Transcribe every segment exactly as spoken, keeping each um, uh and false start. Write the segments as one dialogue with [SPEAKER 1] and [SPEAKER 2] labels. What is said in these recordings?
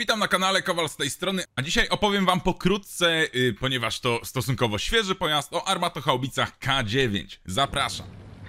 [SPEAKER 1] Witam na kanale, Kowal z tej strony, a dzisiaj opowiem wam pokrótce, yy, ponieważ to stosunkowo świeży pojazd, o armatochaubicach K dziewięć. Zapraszam.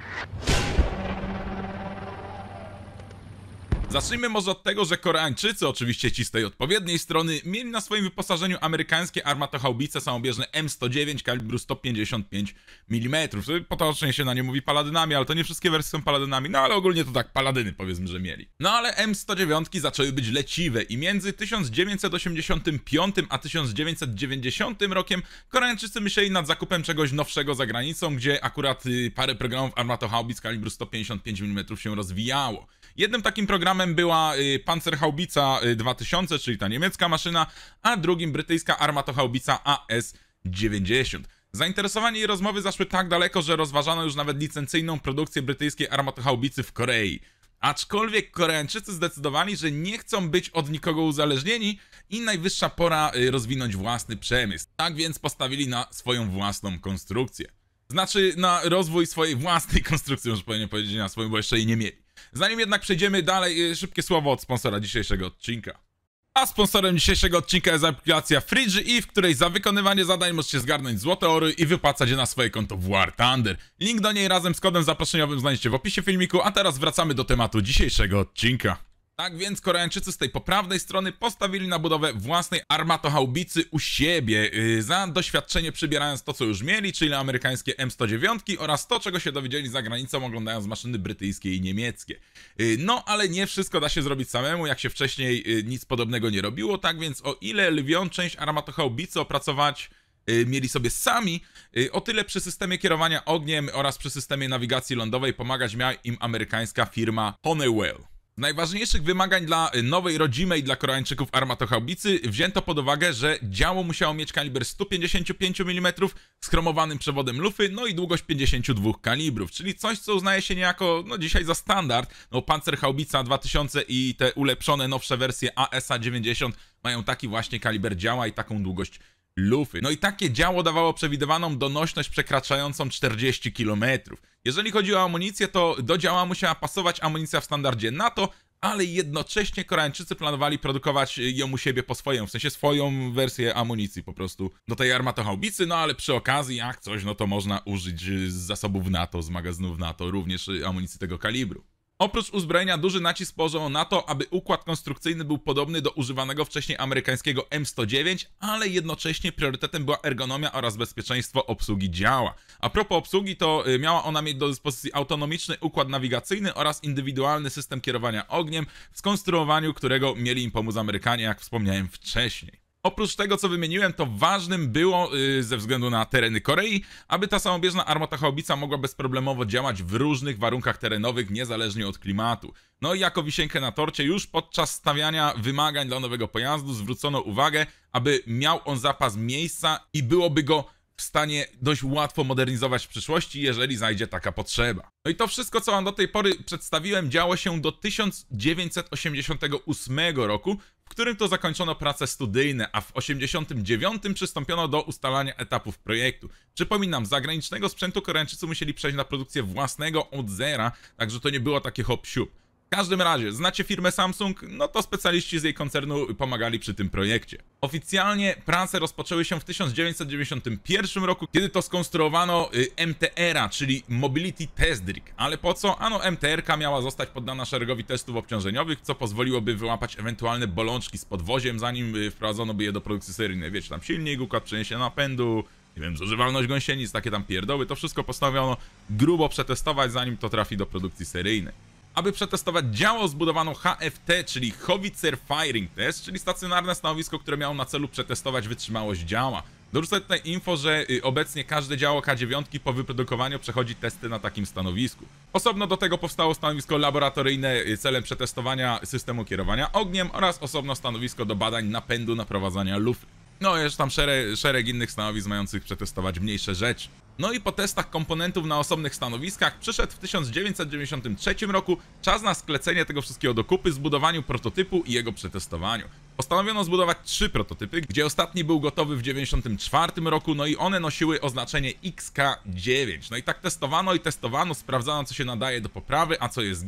[SPEAKER 1] Zacznijmy może od tego, że Koreańczycy, oczywiście ci z tej odpowiedniej strony, mieli na swoim wyposażeniu amerykańskie armatochaubice samobieżne M sto dziewięć kalibru sto pięćdziesiąt pięć milimetrów. Potocznie się na nie mówi paladynami, ale to nie wszystkie wersje są paladynami, no ale ogólnie to tak, paladyny powiedzmy, że mieli. No ale M sto dziewięć zaczęły być leciwe i między tysiąc dziewięćset osiemdziesiątym piątym a tysiąc dziewięćset dziewięćdziesiątym rokiem Koreańczycy myśleli nad zakupem czegoś nowszego za granicą, gdzie akurat y, parę programów armatochaubic kalibru sto pięćdziesiąt pięć milimetrów się rozwijało. Jednym takim programem była y, Panzerhaubica y, dwa tysiące, czyli ta niemiecka maszyna, a drugim brytyjska armatochaubica A S dziewięćdziesiąt. Zainteresowanie i rozmowy zaszły tak daleko, że rozważano już nawet licencyjną produkcję brytyjskiej armatochaubicy w Korei. Aczkolwiek Koreańczycy zdecydowali, że nie chcą być od nikogo uzależnieni i najwyższa pora y, rozwinąć własny przemysł. Tak więc postawili na swoją własną konstrukcję. Znaczy na rozwój swojej własnej konstrukcji, już powinien powiedzieć na swoją, bo jeszcze jej nie mieli. Zanim jednak przejdziemy dalej, szybkie słowo od sponsora dzisiejszego odcinka. A sponsorem dzisiejszego odcinka jest aplikacja FreeGE, w której za wykonywanie zadań możecie zgarnąć złote ory i wypłacać je na swoje konto w War Thunder. Link do niej razem z kodem zaproszeniowym znajdziecie w opisie filmiku, a teraz wracamy do tematu dzisiejszego odcinka. Tak więc Koreańczycy z tej poprawnej strony postawili na budowę własnej armatochaubicy u siebie, yy, za doświadczenie przybierając to, co już mieli, czyli amerykańskie M sto dziewięć oraz to, czego się dowiedzieli za granicą, oglądając maszyny brytyjskie i niemieckie. Yy, no, ale nie wszystko da się zrobić samemu, jak się wcześniej yy, nic podobnego nie robiło, tak więc o ile lwią część armatochaubicy opracować Yy, mieli sobie sami, yy, o tyle przy systemie kierowania ogniem oraz przy systemie nawigacji lądowej pomagać miała im amerykańska firma Honeywell. Z najważniejszych wymagań dla nowej, rodzimej dla Koreańczyków armatochaubicy wzięto pod uwagę, że działo musiało mieć kaliber sto pięćdziesiąt pięć milimetrów z chromowanym przewodem lufy, no i długość pięćdziesiąt dwa kalibrów, czyli coś, co uznaje się niejako, no dzisiaj za standard. No Panzerhaubica dwa tysiące i te ulepszone, nowsze wersje A S dziewięćdziesiąt mają taki właśnie kaliber działa i taką długość lufy. No i takie działo dawało przewidywaną donośność przekraczającą czterdzieści kilometrów. Jeżeli chodzi o amunicję, to do działa musiała pasować amunicja w standardzie NATO, ale jednocześnie Koreańczycy planowali produkować ją u siebie po swoją, w sensie swoją wersję amunicji po prostu do tej armatochaubicy, no ale przy okazji jak coś, no to można użyć z zasobów NATO, z magazynów NATO, również amunicji tego kalibru. Oprócz uzbrojenia duży nacisk położono na to, aby układ konstrukcyjny był podobny do używanego wcześniej amerykańskiego M sto dziewięć, ale jednocześnie priorytetem była ergonomia oraz bezpieczeństwo obsługi działa. A propos obsługi, to miała ona mieć do dyspozycji autonomiczny układ nawigacyjny oraz indywidualny system kierowania ogniem, w skonstruowaniu którego mieli im pomóc Amerykanie, jak wspomniałem wcześniej. Oprócz tego, co wymieniłem, to ważnym było, yy, ze względu na tereny Korei, aby ta samobieżna armatochaubica mogła bezproblemowo działać w różnych warunkach terenowych, niezależnie od klimatu. No i jako wisienkę na torcie, już podczas stawiania wymagań dla nowego pojazdu zwrócono uwagę, aby miał on zapas miejsca i byłoby go w stanie dość łatwo modernizować w przyszłości, jeżeli zajdzie taka potrzeba. No i to wszystko, co wam do tej pory przedstawiłem, działo się do tysiąc dziewięćset osiemdziesiątego ósmego roku, w którym to zakończono prace studyjne, a w osiemdziesiątym dziewiątym przystąpiono do ustalania etapów projektu. Przypominam, z zagranicznego sprzętu Koreańczycy musieli przejść na produkcję własnego od zera, także to nie było takie hop-siup. W każdym razie, znacie firmę Samsung? No to specjaliści z jej koncernu pomagali przy tym projekcie. Oficjalnie prace rozpoczęły się w tysiąc dziewięćset dziewięćdziesiątym pierwszym roku, kiedy to skonstruowano y, M T R-a, czyli Mobility Test Rig. Ale po co? Ano M T R-ka miała zostać poddana szeregowi testów obciążeniowych, co pozwoliłoby wyłapać ewentualne bolączki z podwoziem, zanim y, wprowadzono by je do produkcji seryjnej. Wiecie, tam silnik, układ przeniesienia napędu, nie wiem, zużywalność gąsienic, takie tam pierdoły. To wszystko postanowiono grubo przetestować, zanim to trafi do produkcji seryjnej. Aby przetestować działo, zbudowano H F T, czyli Howitzer Firing Test, czyli stacjonarne stanowisko, które miało na celu przetestować wytrzymałość działa. Dorzucę tutaj info, że obecnie każde działo K dziewięć po wyprodukowaniu przechodzi testy na takim stanowisku. Osobno do tego powstało stanowisko laboratoryjne celem przetestowania systemu kierowania ogniem oraz osobno stanowisko do badań napędu naprowadzania lufy. No jest tam szereg, szereg innych stanowisk mających przetestować mniejsze rzeczy. No i po testach komponentów na osobnych stanowiskach przyszedł w tysiąc dziewięćset dziewięćdziesiątym trzecim roku czas na sklecenie tego wszystkiego do kupy, zbudowaniu prototypu i jego przetestowaniu. Postanowiono zbudować trzy prototypy, gdzie ostatni był gotowy w dziewięćdziesiątym czwartym roku, no i one nosiły oznaczenie X K dziewięć. No i tak testowano i testowano, sprawdzano, co się nadaje do poprawy, a co jest git.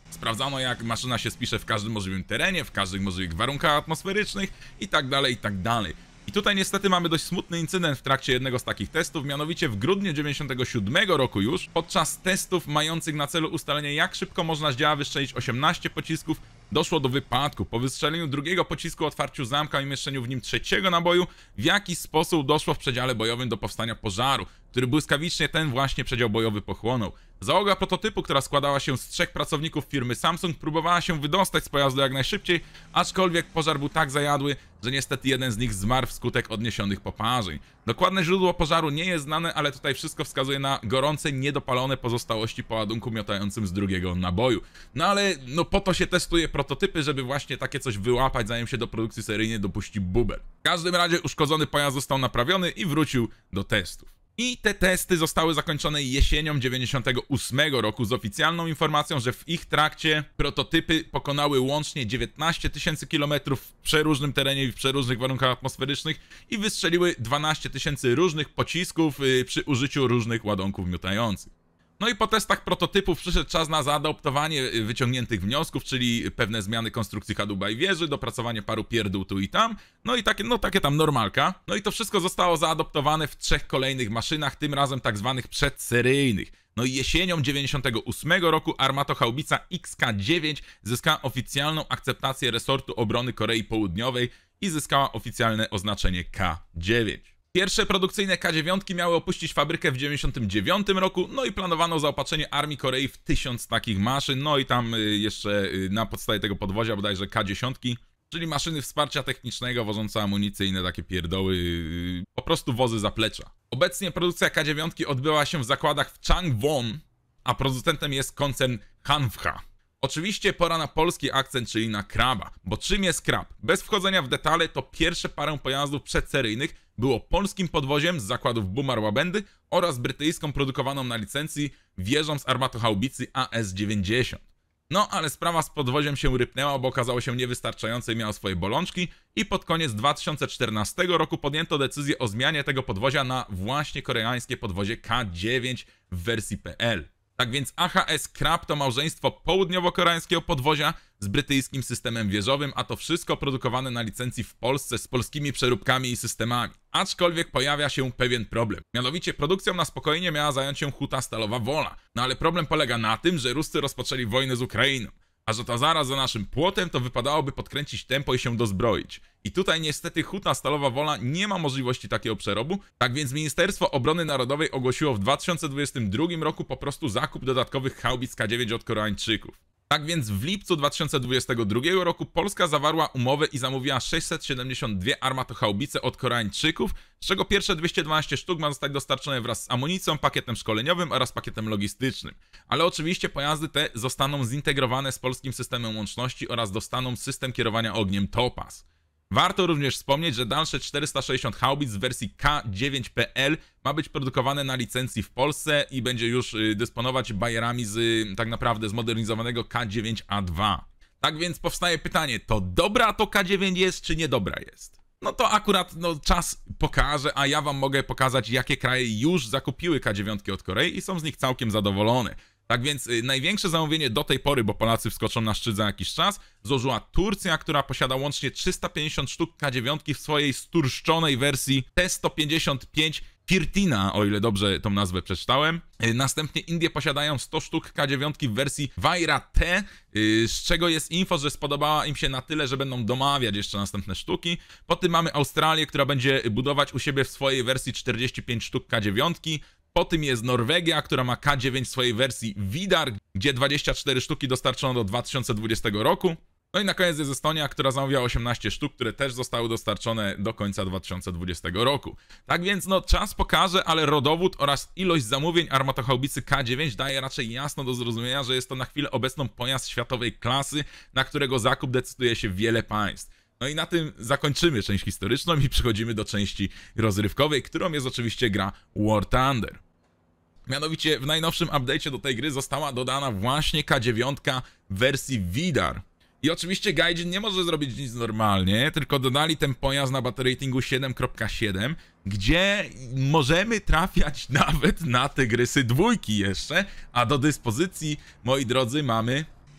[SPEAKER 1] Sprawdzano, jak maszyna się spisze w każdym możliwym terenie, w każdych możliwych warunkach atmosferycznych i tak dalej, i tak dalej. I tutaj niestety mamy dość smutny incydent w trakcie jednego z takich testów, mianowicie w grudniu dziewięćdziesiątego siódmego roku już, podczas testów mających na celu ustalenie, jak szybko można z działa wystrzelić osiemnaście pocisków, doszło do wypadku. Po wystrzeleniu drugiego pocisku, otwarciu zamka i umieszczeniu w nim trzeciego naboju, w jakiś sposób doszło w przedziale bojowym do powstania pożaru, który błyskawicznie ten właśnie przedział bojowy pochłonął. Załoga prototypu, która składała się z trzech pracowników firmy Samsung, próbowała się wydostać z pojazdu jak najszybciej, aczkolwiek pożar był tak zajadły, że niestety jeden z nich zmarł wskutek odniesionych poparzeń. Dokładne źródło pożaru nie jest znane, ale tutaj wszystko wskazuje na gorące, niedopalone pozostałości po ładunku miotającym z drugiego naboju. No ale no po to się testuje prototypy, żeby właśnie takie coś wyłapać, zanim się do produkcji seryjnej dopuści bubel. W każdym razie uszkodzony pojazd został naprawiony i wrócił do testów. I te testy zostały zakończone jesienią dziewięćdziesiątego ósmego roku z oficjalną informacją, że w ich trakcie prototypy pokonały łącznie dziewiętnaście tysięcy kilometrów w przeróżnym terenie i w przeróżnych warunkach atmosferycznych i wystrzeliły dwanaście tysięcy różnych pocisków yy, przy użyciu różnych ładunków miotających. No i po testach prototypów przyszedł czas na zaadoptowanie wyciągniętych wniosków, czyli pewne zmiany konstrukcji kadłuba i wieży, dopracowanie paru pierdół tu i tam, no i takie, no takie tam normalka. No i to wszystko zostało zaadoptowane w trzech kolejnych maszynach, tym razem tak zwanych przedseryjnych. No i jesienią dziewięćdziesiątego ósmego roku armatochaubica X K dziewięć zyskała oficjalną akceptację resortu obrony Korei Południowej i zyskała oficjalne oznaczenie K dziewięć. Pierwsze produkcyjne K dziewięć miały opuścić fabrykę w dziewięćdziesiątym dziewiątym roku, no i planowano zaopatrzenie armii Korei w tysiąc takich maszyn, no i tam jeszcze na podstawie tego podwozia bodajże K dziesięć, czyli maszyny wsparcia technicznego wożące amunicję i inne takie pierdoły, po prostu wozy zaplecza. Obecnie produkcja K dziewięć odbyła się w zakładach w Changwon, a producentem jest koncern Hanwha. Oczywiście pora na polski akcent, czyli na kraba, bo czym jest krab? Bez wchodzenia w detale, to pierwsze parę pojazdów przedseryjnych było polskim podwoziem z zakładów Bumar Łabędy oraz brytyjską produkowaną na licencji wieżą z armatochaubicy A S dziewięćdziesiąt. No ale sprawa z podwoziem się rypnęła, bo okazało się niewystarczające i miało swoje bolączki i pod koniec dwa tysiące czternastego roku podjęto decyzję o zmianie tego podwozia na właśnie koreańskie podwozie K dziewięć w wersji P L. Tak więc A H S Krab to małżeństwo południowo-koreańskiego podwozia z brytyjskim systemem wieżowym, a to wszystko produkowane na licencji w Polsce z polskimi przeróbkami i systemami. Aczkolwiek pojawia się pewien problem. Mianowicie produkcją na spokojnie miała zająć się Huta Stalowa Wola. No ale problem polega na tym, że Ruscy rozpoczęli wojnę z Ukrainą. A że to zaraz za naszym płotem, to wypadałoby podkręcić tempo i się dozbroić. I tutaj niestety Huta Stalowa Wola nie ma możliwości takiego przerobu, tak więc Ministerstwo Obrony Narodowej ogłosiło w dwa tysiące dwudziestym drugim roku po prostu zakup dodatkowych haubic K dziewięć od Koreańczyków. Tak więc w lipcu dwa tysiące dwudziestego drugiego roku Polska zawarła umowę i zamówiła sześćset siedemdziesiąt dwie armatochaubice od Koreańczyków, z czego pierwsze dwieście dwanaście sztuk ma zostać dostarczone wraz z amunicją, pakietem szkoleniowym oraz pakietem logistycznym. Ale oczywiście pojazdy te zostaną zintegrowane z polskim systemem łączności oraz dostaną system kierowania ogniem Topaz. Warto również wspomnieć, że dalsze czterysta sześćdziesiąt haubic w wersji K dziewięć P L ma być produkowane na licencji w Polsce i będzie już dysponować bajerami z tak naprawdę zmodernizowanego K dziewięć A dwa. Tak więc powstaje pytanie, to dobra to K dziewięć jest, czy niedobra jest? No to akurat no, czas pokaże, a ja wam mogę pokazać, jakie kraje już zakupiły K dziewięć od Korei i są z nich całkiem zadowolone. Tak więc y, największe zamówienie do tej pory, bo Polacy wskoczą na szczyt za jakiś czas, złożyła Turcja, która posiada łącznie trzysta pięćdziesiąt sztuk K dziewięć w swojej sturszczonej wersji T sto pięćdziesiąt pięć Firtina, o ile dobrze tą nazwę przeczytałem. Y, następnie Indie posiadają sto sztuk K dziewięć w wersji Vaira T, y, z czego jest info, że spodobała im się na tyle, że będą domawiać jeszcze następne sztuki. Potem mamy Australię, która będzie budować u siebie w swojej wersji czterdzieści pięć sztuk K dziewięć. Po tym jest Norwegia, która ma K dziewięć w swojej wersji Vidar, gdzie dwadzieścia cztery sztuki dostarczono do dwa tysiące dwudziestego roku. No i na koniec jest Estonia, która zamówiła osiemnaście sztuk, które też zostały dostarczone do końca dwa tysiące dwudziestego roku. Tak więc no czas pokaże, ale rodowód oraz ilość zamówień armatochaubicy K dziewięć daje raczej jasno do zrozumienia, że jest to na chwilę obecną pojazd światowej klasy, na którego zakup decyduje się wiele państw. No i na tym zakończymy część historyczną i przechodzimy do części rozrywkowej, którą jest oczywiście gra War Thunder. Mianowicie w najnowszym update'cie do tej gry została dodana właśnie K dziewięć w wersji Vidar. I oczywiście Gaijin nie może zrobić nic normalnie, tylko dodali ten pojazd na battle ratingu siedem kropka siedem, gdzie możemy trafiać nawet na tygrysy dwójki jeszcze, a do dyspozycji, moi drodzy, mamy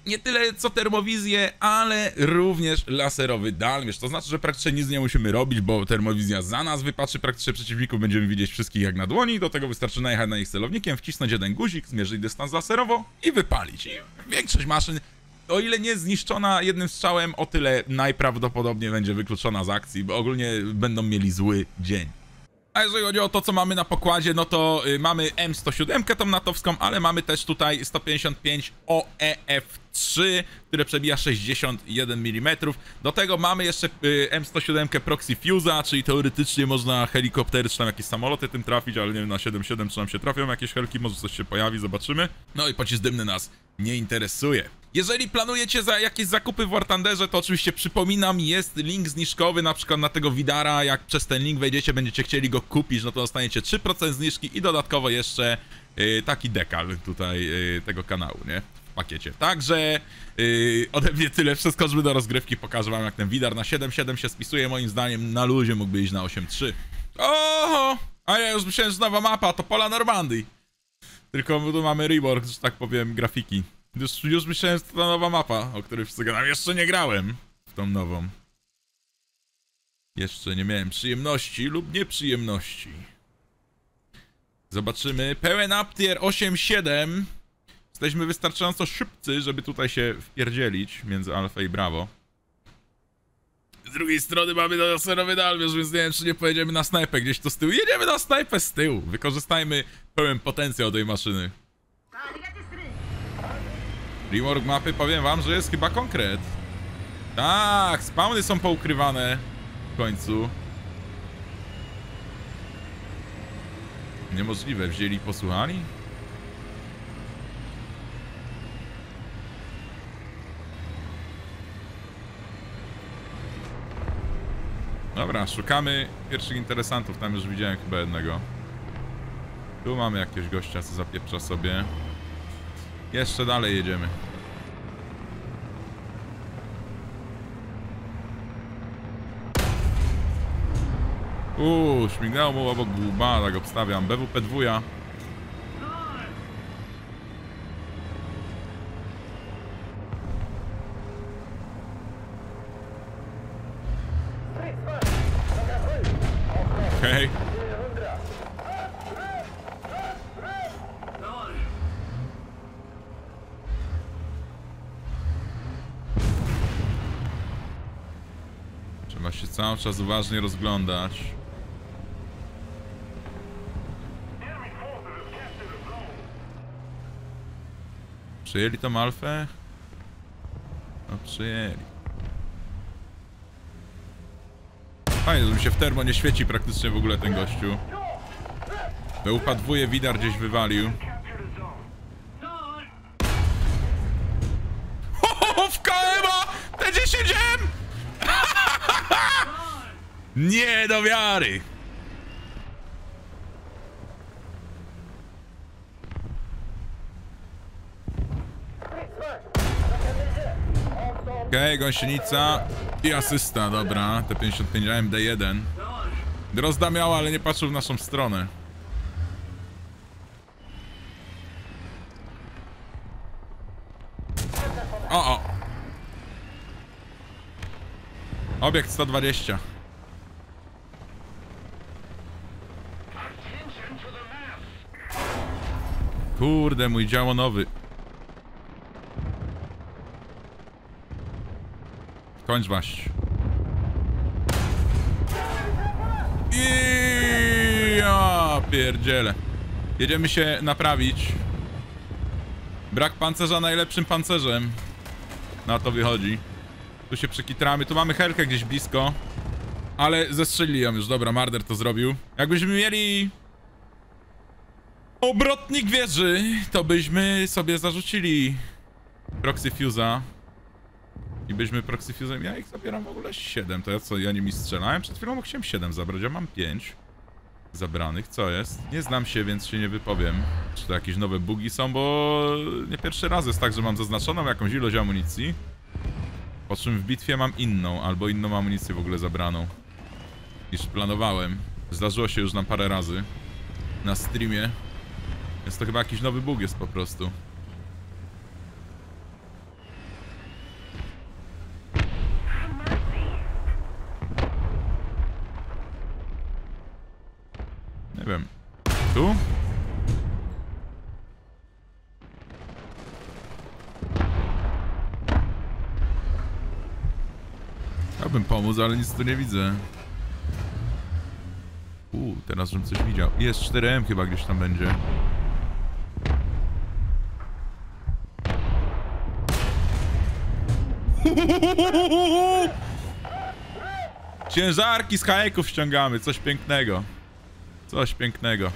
[SPEAKER 1] nie tyle co termowizję, ale również laserowy dalmierz. To znaczy, że praktycznie nic nie musimy robić, bo termowizja za nas wypatrzy praktycznie przeciwników, będziemy widzieć wszystkich jak na dłoni. Do tego wystarczy najechać na nich celownikiem, wcisnąć jeden guzik, zmierzyć dystans laserowo i wypalić. I większość maszyn, o ile nie zniszczona jednym strzałem, o tyle najprawdopodobniej będzie wykluczona z akcji, bo ogólnie będą mieli zły dzień. A jeżeli chodzi o to, co mamy na pokładzie, no to y, mamy M sto siedem, tą natowską, ale mamy też tutaj sto pięćdziesiąt pięć O E F trzy, które przebija sześćdziesiąt jeden milimetrów. Do tego mamy jeszcze y, M sto siedem Proxy Fuse'a, czyli teoretycznie można helikoptery czy tam jakieś samoloty tym trafić, ale nie wiem, na siedem siedem czy nam się trafią jakieś helki, może coś się pojawi, zobaczymy. No i pocisk dymny nas nie interesuje. Jeżeli planujecie za jakieś zakupy w War Thunderze, to oczywiście przypominam, jest link zniżkowy na przykład na tego Widara. Jak przez ten link wejdziecie, będziecie chcieli go kupić, no to dostaniecie trzy procent zniżki i dodatkowo jeszcze yy, taki dekal tutaj yy, tego kanału, nie? W pakiecie. Także yy, ode mnie tyle, przeskoczmy do rozgrywki, pokażę wam jak ten Widar na siedem siedem się spisuje. Moim zdaniem na luzie mógłby iść na osiem trzy. Oho! A ja już myślałem, że nowa mapa to pola Normandii. Tylko tu mamy rework, że tak powiem, grafiki. Już, już myślałem, że to ta nowa mapa, o której wszyscy gadam. Jeszcze nie grałem w tą nową. Jeszcze nie miałem przyjemności lub nieprzyjemności. Zobaczymy. Pełen uptier osiem siedem. Jesteśmy wystarczająco szybcy, żeby tutaj się wpierdzielić między Alfa i Bravo. Z drugiej strony mamy laserowy dalmierz, więc nie wiem, czy nie pojedziemy na snajpę gdzieś tu z tyłu. Jedziemy na snajpę z tyłu. Wykorzystajmy pełen potencjał tej maszyny. Rework mapy, powiem wam, że jest chyba konkret. Tak, spawny są poukrywane w końcu. Niemożliwe, wzięli i posłuchali? Dobra, szukamy pierwszych interesantów, tam już widziałem chyba jednego. Tu mamy jakiegoś gościa, co zapieprza sobie. Jeszcze dalej jedziemy. Uuu, śmignęło mu obok łba, tak obstawiam. B W P dwa. Okej. Okay. Trzeba się cały czas uważnie rozglądać. Przyjęli tą alfę? No przyjęli. Fajnie, że mi się w termo nie świeci praktycznie w ogóle ten gościu. B W P dwa Widar gdzieś wywalił. Ho, w K M a! T dziesięć M! Nie do wiary! Okej, okay, gąsienica i asysta, dobra. T pięćdziesiąt pięć A M D jeden. Drozda miała, ale nie patrzył w naszą stronę. O, o! Obiekt sto dwadzieścia. Kurde, mój działonowy. Kończ waść. I ja pierdzielę. Jedziemy się naprawić. Brak pancerza najlepszym pancerzem. Na to wychodzi. Tu się przekitramy. Tu mamy helkę gdzieś blisko. Ale zestrzelili ją już. Dobra, Marder to zrobił. Jakbyśmy mieli obrotnik wieży, to byśmy sobie zarzucili Proxy Fuse'a. I byśmy Proxy Fuse'em... Ja ich zabieram w ogóle siedem. To ja co, ja nimi strzelałem? Przed chwilą chciałem siedem zabrać, ja mam pięć zabranych. Co jest? Nie znam się, więc się nie wypowiem. Czy to jakieś nowe bugi są, bo nie pierwszy raz jest tak, że mam zaznaczoną jakąś ilość amunicji. Po czym w bitwie mam inną, albo inną amunicję w ogóle zabraną niż planowałem. Zdarzyło się już nam parę razy na streamie. Więc to chyba jakiś nowy bug jest po prostu. wiem. Tu? Chciałbym pomóc, ale nic tu nie widzę. Uuu, teraz żebym coś widział. Jest cztery M chyba gdzieś tam będzie. Ciężarki z hajeków ściągamy, coś pięknego. Coś pięknego.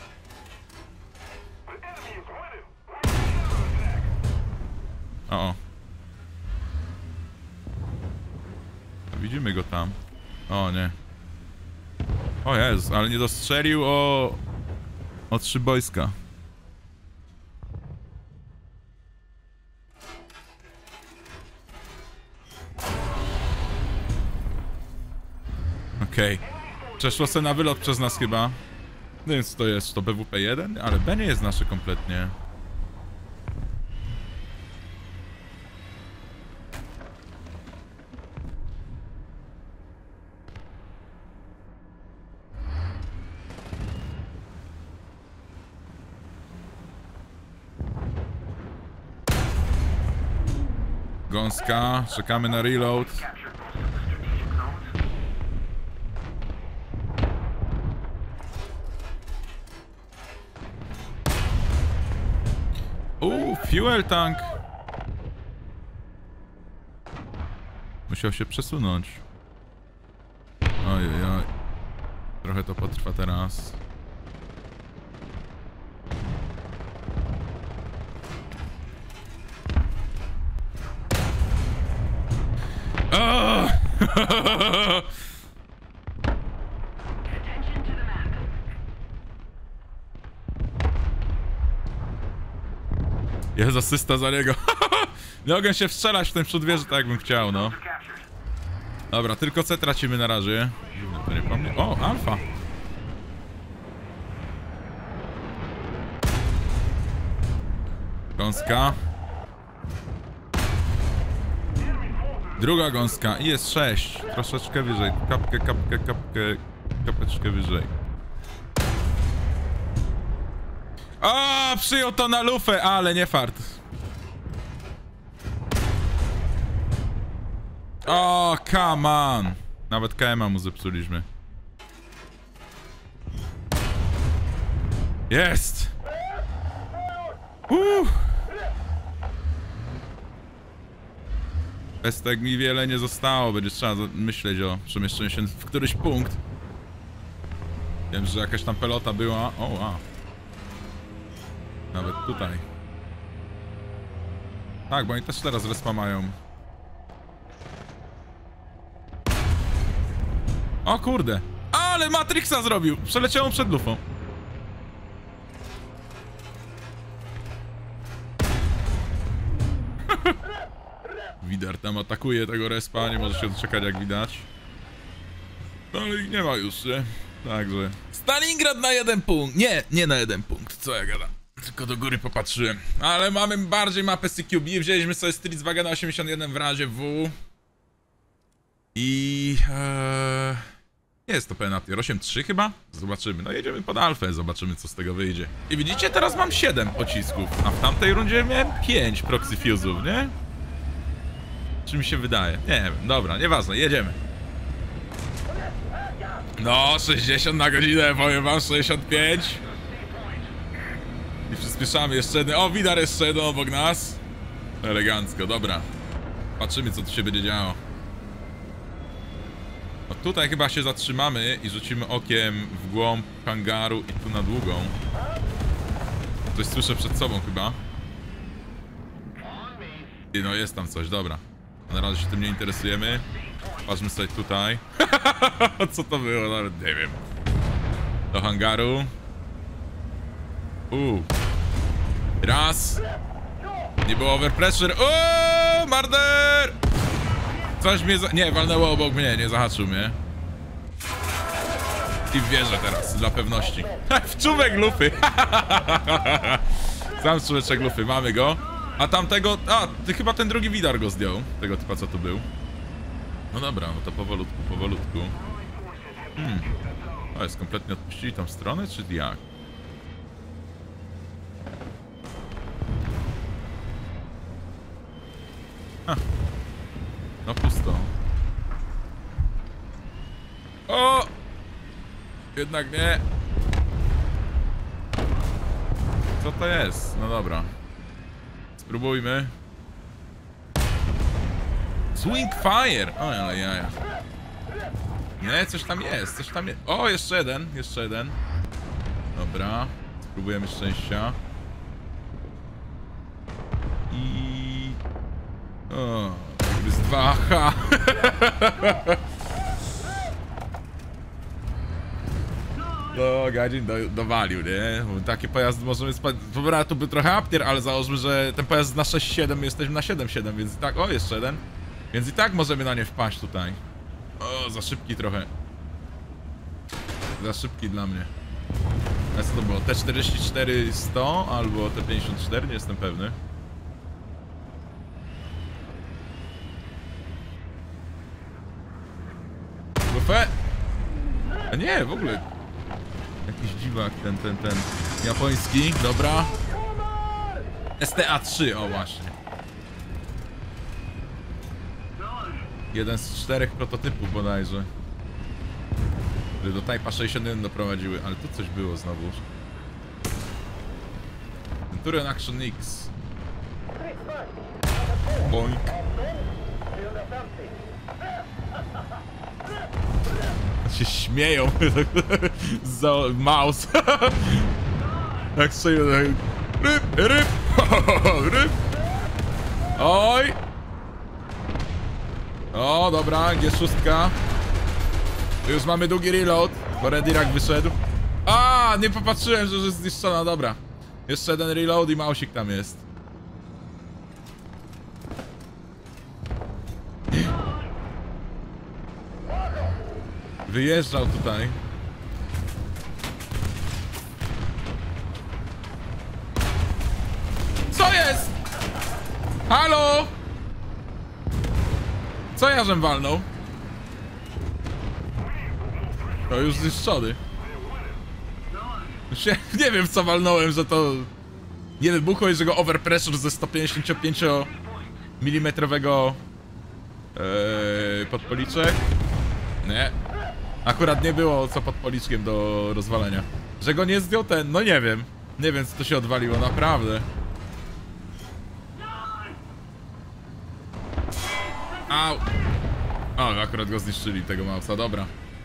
[SPEAKER 1] O, o. Widzimy go tam. O nie. O Jezu, ale nie dostrzelił o... o trzy boiska. Okej. Okay. Przeszło se na wylot przez nas chyba. No więc to jest to B W P jeden, ale B nie jest nasze kompletnie. Gąska, czekamy na reload. Uuu, fuel tank. Musiał się przesunąć. Ojej, oj. Trochę to potrwa teraz. O! Jest asysta za niego. Nie mogę się wstrzelać w ten przód wieży tak jakbym chciał, no. Dobra, tylko C tracimy na razie. To nie pomnę. O, alfa. Gąska. Druga gąska i jest sześć. Troszeczkę wyżej. Kapkę, kapkę, kapkę, kapeczkę wyżej. O, przyjął to na lufę, ale nie fart. O, come on. Nawet K M a mu zepsuliśmy. Jest. Uh. Bez tak mi wiele nie zostało, będzie trzeba myśleć o przemieszczeniu się w któryś punkt. Wiem, że jakaś tam pelota była. O, wow. Nawet tutaj. Tak, bo oni też teraz respa mają. O kurde. Ale Matrixa zrobił! Przeleciał przed lufą. Widar tam atakuje tego respa, nie może się doczekać jak widać. No ale ich nie ma już, nie? Także... Stalingrad na jeden punkt! Nie, nie na jeden punkt, co ja gadam. Tylko do góry popatrzyłem. Ale mamy bardziej mapę C Q B, wzięliśmy sobie Streetswagena osiemdziesiąt jeden w razie W. I... Ee... Jest to penalty, osiem trzy chyba? Zobaczymy, no jedziemy pod alfę, zobaczymy co z tego wyjdzie. I widzicie, teraz mam siedem pocisków, a w tamtej rundzie miałem pięć proxy fuse'ów, nie? Czy mi się wydaje? Nie wiem, dobra, nieważne, jedziemy. No, sześćdziesiąt na godzinę, powiem wam, sześćdziesiąt pięć. I przyspieszamy jeszcze jeden. O, Widar jeszcze jeden obok nas. Elegancko, dobra. Patrzymy co tu się będzie działo. O, tutaj chyba się zatrzymamy i rzucimy okiem w głąb hangaru i tu na długą. Coś słyszę przed sobą chyba. I no jest tam coś, dobra. Na razie się tym nie interesujemy. Patrzmy sobie tutaj. Co to było? Nawet nie wiem. Do hangaru. Uuu. Raz. Nie było overpressure. Uuu, marder! Coś mnie za... Nie, walnęło obok mnie, nie zahaczył mnie. I w wieżę teraz, dla pewności. W czubek lufy. Sam czubeczek lufy, mamy go. A tamtego... A, ty chyba ten drugi Widar go zdjął. Tego typa, co tu był. No dobra, no to powolutku, powolutku. Hmm. O, jest kompletnie odpuścili tą stronę, czy jak? Ha. No pusto. O! Jednak nie. Co to jest? No dobra. Spróbujmy. Swing fire! O, ale jaja. Nie, coś tam jest, coś tam jest. O, jeszcze jeden, jeszcze jeden. Dobra. Spróbujemy szczęścia. I... O, jest dwa, ha! No, Gadzin do, dowalił, nie? Bo taki pojazd możemy spać. Dobra, to by trochę aptier, ale załóżmy, że ten pojazd na sześć siedem, jesteśmy na siedem siedem, więc i tak, o, jeszcze jeden. Więc i tak możemy na nie wpaść tutaj. O, za szybki trochę. Za szybki dla mnie. A co to było? T czterdzieści cztery sto albo T pięćdziesiąt cztery? Nie jestem pewny. Bufę? A nie, w ogóle. Jakiś dziwak ten, ten, ten. Japoński, dobra. S T A trzy, o właśnie. Jeden z czterech prototypów bodajże, które do Type'a sześćdziesiąt jeden doprowadziły, ale tu coś było znowuż. Centurion Action X. Boink. Się śmieją. Za mouse. Tak sobie ryb, ryb, ryb. Oj. O, dobra, G sześć. Już mamy długi reload, bo Redirak wyszedł. A, nie popatrzyłem, że jest zniszczona, dobra. Jeszcze jeden reload i mausik tam jest. Wyjeżdżał tutaj. Co jest? Halo? Co ja żem walnął? To już zniszczony. Już ja nie wiem co walnąłem, że to nie wybuchło i że go overpressure ze sto pięćdziesiąt pięć milimetrowego ee, podpoliczek. Nie. Akurat nie było co pod policzkiem do rozwalenia. Że go nie zdjął ten, no nie wiem. Nie wiem co to się odwaliło, naprawdę. Au. O, akurat go zniszczyli, tego mausa, dobra.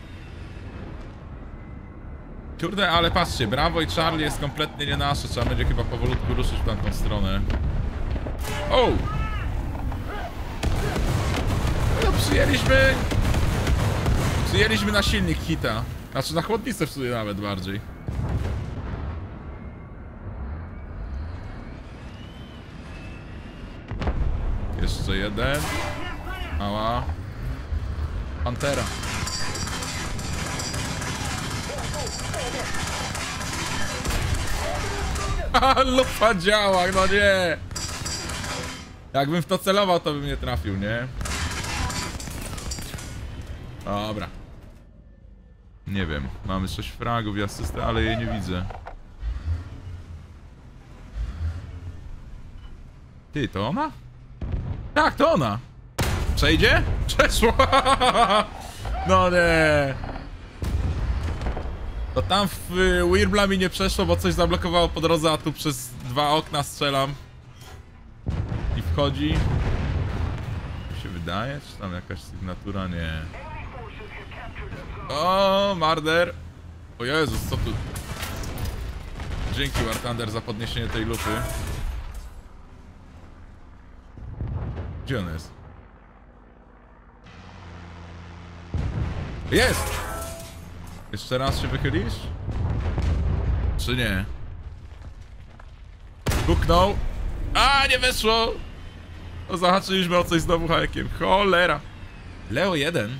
[SPEAKER 1] Kurde, ale patrzcie, Bravo i Charlie jest kompletnie nie nasze. Trzeba będzie chyba powolutku ruszyć w tamtą stronę. O! No przyjęliśmy... Przyjęliśmy na silnik hita. Znaczy na chłodnicę w sumie nawet bardziej. Jeszcze jeden. Mała. Pantera. Haha, lufa działa, no nie. Jakbym w to celował, to bym nie trafił, nie? Dobra. Nie wiem, mamy sześć fragów i asystę, ale jej nie widzę. Ty, to ona? Tak, to ona! Przejdzie? Przeszło! No nie! To tam w y, Wirbla mi nie przeszło, bo coś zablokowało po drodze, a tu przez dwa okna strzelam. I wchodzi. Mi się wydaje? Czy tam jakaś sygnatura? Nie. O, Marder! O Jezus, co tu? Dzięki War Thunder za podniesienie tej lupy. Gdzie on jest? Jest! Jeszcze raz się wychylisz? Czy nie? Kuknął. A, nie weszło! No, zahaczyliśmy o coś znowu hakiem. Cholera! Leo jeden.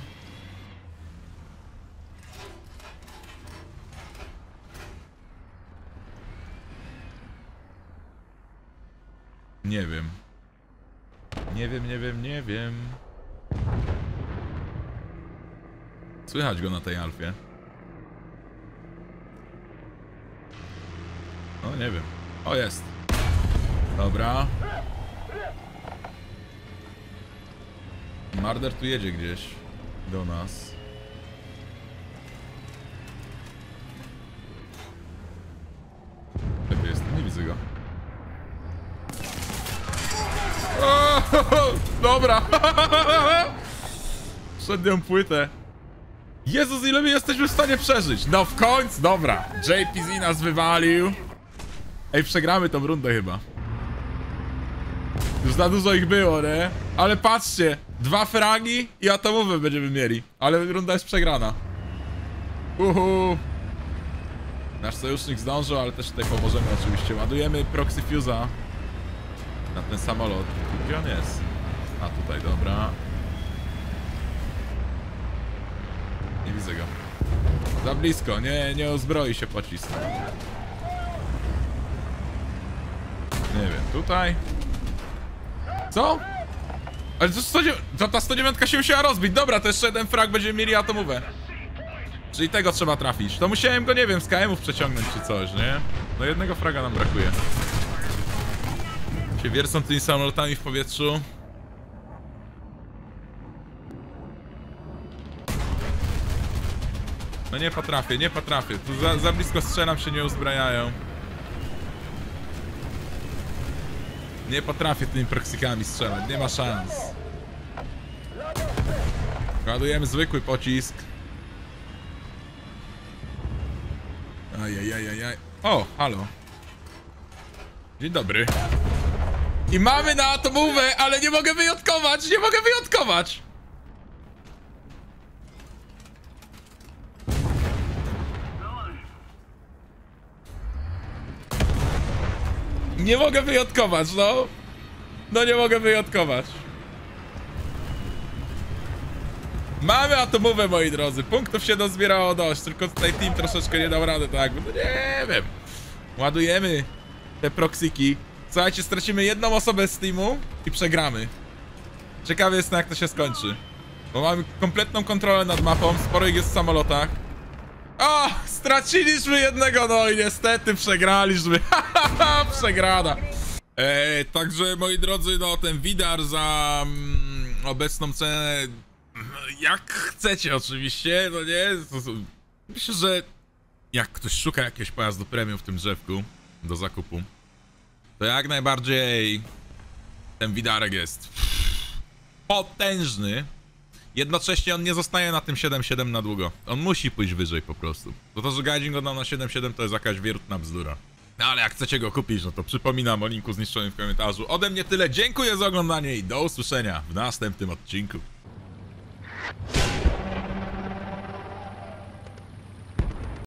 [SPEAKER 1] Nie wiem. Nie wiem, nie wiem, nie wiem. Słychać go na tej alfie. No nie wiem. O, jest. Dobra. Marder tu jedzie gdzieś. Do nas. Lepiej jest, nie widzę go. O, dobra. Przednią płytę. Jezus, ile my jesteśmy w stanie przeżyć. No w końcu, dobra. J P Z nas wywalił. Ej, przegramy tą rundę chyba. Już za dużo ich było, nie? Ale patrzcie, dwa fragi i atomowe będziemy mieli. Ale runda jest przegrana. Uhu. Nasz sojusznik zdążył, ale też tutaj pomożemy oczywiście. Ładujemy proxy fuse'a na ten samolot. Gdzie on jest? A tutaj, dobra. Nie widzę go. Za blisko, nie, nie uzbroi się pocisk. Nie wiem, tutaj? Co? Ale to, sto dziewięć, to ta sto dziewięć się musiała rozbić. Dobra, to jeszcze jeden frag, będziemy mieli atomowe. Czyli tego trzeba trafić. To musiałem go, nie wiem, z K M ów przeciągnąć czy coś, nie? No jednego fraga nam brakuje. Się wiercą tymi samolotami w powietrzu. No nie potrafię, nie potrafię. Tu za, za blisko strzelam, się nie uzbrajają. Nie potrafię tymi proksykami strzelać, nie ma szans. Ładujemy zwykły pocisk. Ajajajajaj. O, halo. Dzień dobry. I mamy na atomówę, ale nie mogę wyjątkować, nie mogę wyjątkować. Nie mogę wyjątkować, no. No nie mogę wyjątkować. Mamy atomówę, moi drodzy. Punktów się dozbierało dość, tylko tutaj team troszeczkę nie dał rady, tak? No nie wiem. Ładujemy te proksiki. Słuchajcie, stracimy jedną osobę z teamu i przegramy. Ciekawy jestem, jak to się skończy. Bo mamy kompletną kontrolę nad mapą, sporo ich jest w samolotach. O! Straciliśmy jednego, no i niestety przegraliśmy. Hahaha, przegrana. Eee, także, moi drodzy, no ten widar za mm, obecną cenę, jak chcecie oczywiście, no nie? Myślę, że jak ktoś szuka jakiegoś pojazdu premium w tym drzewku do zakupu, to jak najbardziej ten widarek jest potężny. Jednocześnie on nie zostaje na tym siedem siedem na długo. On musi pójść wyżej po prostu. Bo to, że Gaijin go dał na siedem siedem, to jest jakaś wierutna bzdura. No ale jak chcecie go kupić, no to przypominam o linku zniszczonym w komentarzu. Ode mnie tyle, dziękuję za oglądanie i do usłyszenia w następnym odcinku.